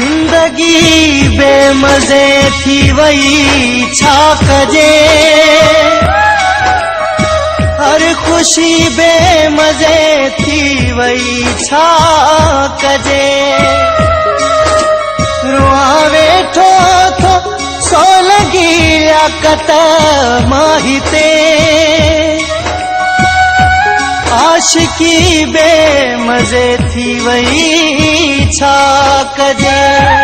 जिंदगी बेमज़े थी वई छा कजे, हर खुशी बेमज़े थी वई छा कजे। रुआ वेठो थो सो लगी लियाकत माही ते, आशिकी बेमज़े थी वई छा कजे।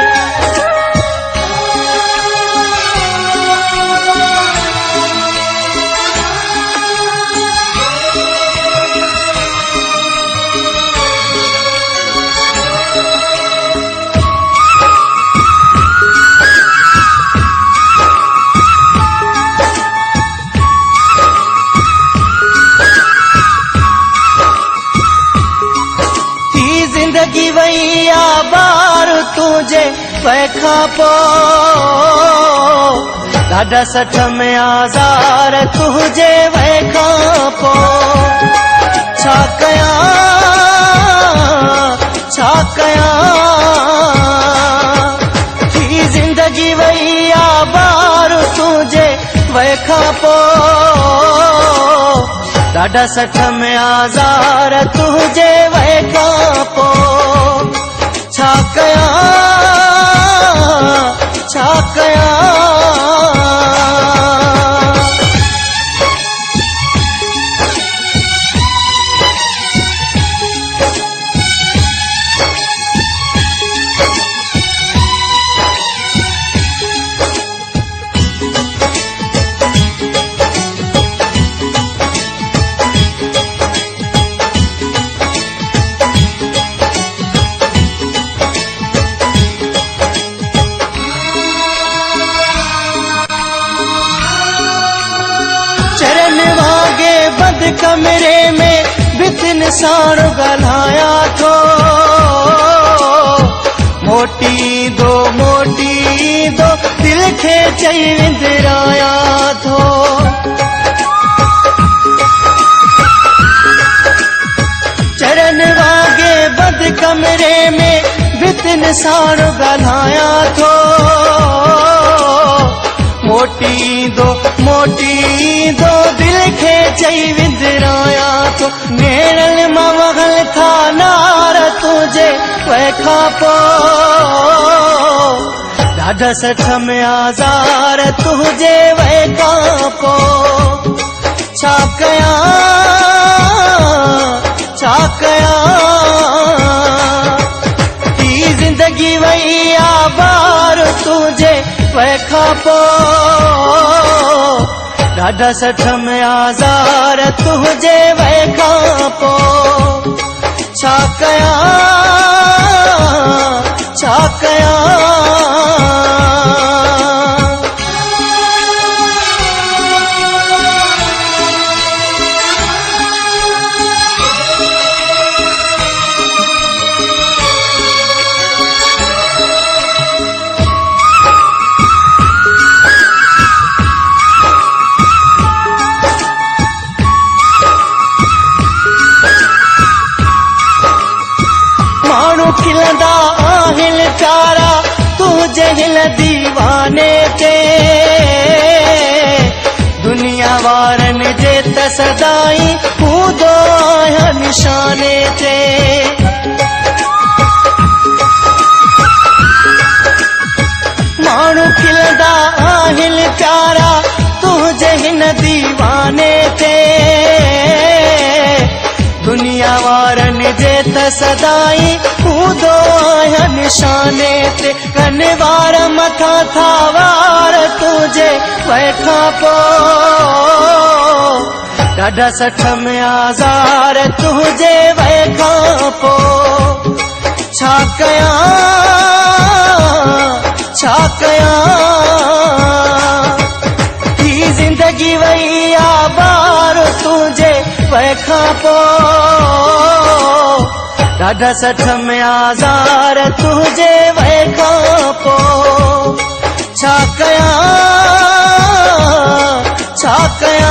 जिंदगी वई बार तुझे वैखा पो, ॾाढा सठ में आज़ार तुझे वैखा पो। छा कयां छा कयां, थी जिंदगी वई बार तुझे वैखा पो, ॾाढा सठ में आज़ार तुझे वैखा पो। छा कयां छा कयां, कमरे में बितिन साण ॻाल्हाया थो, मोटी दो दिल खे चई विंदराया थो। चरन वागे बंद कमरे में बितिन साण ॻाल्हाया थो, मोटी दो दिल खे चई विंदराया थो। नेरल मां वहल था नार तुझे वैखा पो, ॾाढा सठ में आज़ार तुझे वैखा पो। छा कयां छा कयां, थी जिंदगी वई बार तुझे वैखा पो, ॾाढा सठ में आज़ार तुझे वैखा पो। छा कयां छा कयां, खिलंदा आहिनि प्यारा तुझे हिल दीवाने ते, दुनिया वारनि जे त सदाई हूंदो आहियां निशाने ते। माण्हू खिलंदा आहिनि प्यारा तुझे हिन दीवाने ते, दुनिया वारनि जे त सदाई हूंदो आहियां निशाने ते। कन वार मथां था वार तुझे वैखा पो, ॾाढा सठ में आज़ार तुझे वैखा पो। छा कयां छा कयां, थी जिंदगी वई बार तुझे वैखा पो, ॾाढा सठ में आज़ार तुझे वैखा पो। छा कयां छा कयां,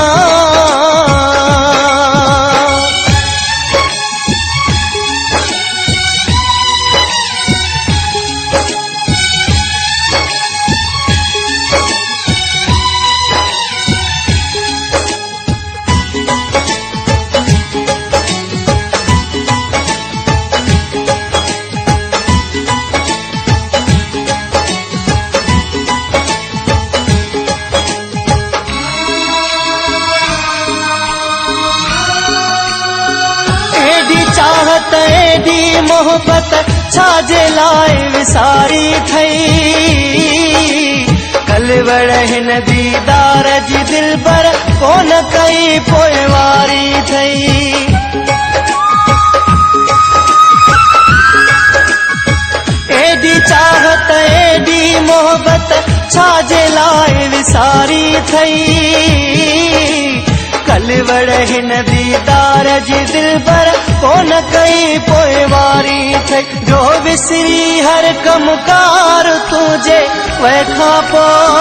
मोहब्बत छाजे लाए विसारी थई कल वड़ हिन दीदार जी दिल पर कोन कई पोइवारी थई एडी चाहत एडी मोहब्बत छाजे लाए विसारी थई कल वड़ हिन दीदार जी दिल पर कोन कई पोइवारी थई जो विसरी हर कमकार तुझे वैखा पो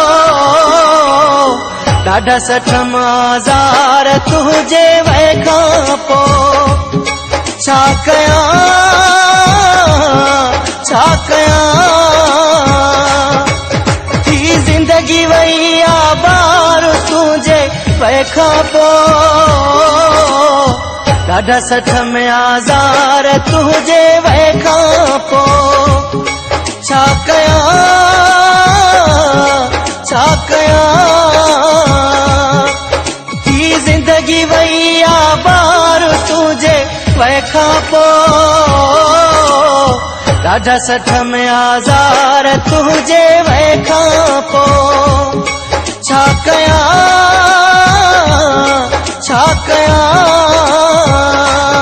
ॾाढा सठ माज़ार तुझे वैखा पो छा कयां थी जिंदगी वही आबार तुझे वैखा पो ॾाढा सठ में आज़ार तुझे वैखा पो छा कयां थी जिंदगी वही आबार तुझे वैखा पो ॾाढा सठ में आज़ार तुझे वैखा पो छा कयां